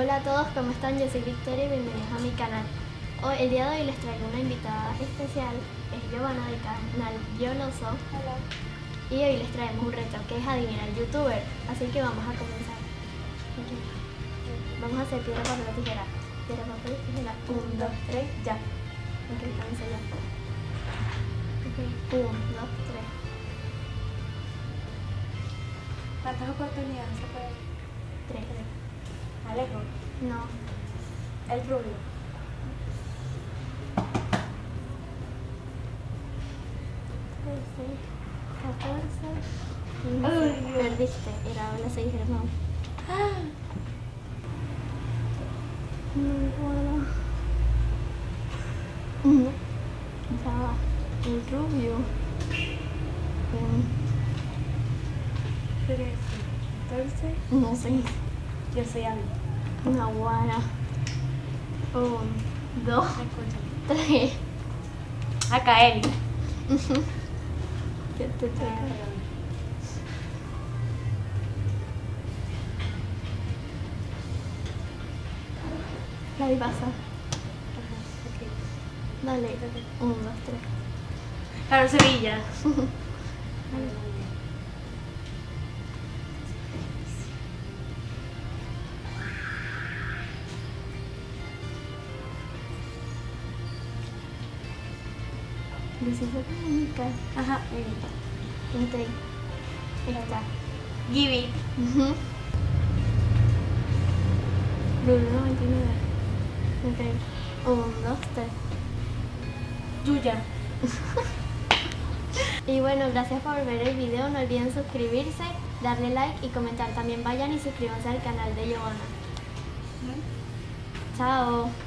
Hola a todos, ¿cómo están? Yo soy Victoria y bienvenidos a mi canal. El día de hoy les traigo una invitada especial, es Giovanna del canal Bioloso. Hola. Y hoy les traemos un reto que es adivinar youtuber, así que vamos a comenzar. Okay. Vamos a hacer piedra, papel o tijera. Piedra, papel, tijera. 1, 2, 3, ya. Ok, comienza ya. Ok, 1, 2, 3. ¿Cuántas oportunidades se puede? 3. Alejo. No. El rubio. 13, 14, 15. Perdiste, era la 6 hermano. No me acuerdo. Ya va. El rubio. 13, 14. No sé. Yo soy Abby. Una guara. 1, 2, Escúchame. 3. Acá Eli. ¿Qué te toca? La pasa. Dale. 1, 2, 3. Claro, Sevilla. Licencia económica. Ajá. Entré. Está. Gibi. Lulu 99. Entré. 1, 2, 3. Yuya. Y bueno, gracias por ver el video. No olviden suscribirse, darle like y comentar. También vayan y suscríbanse al canal de Giovanna. Chao.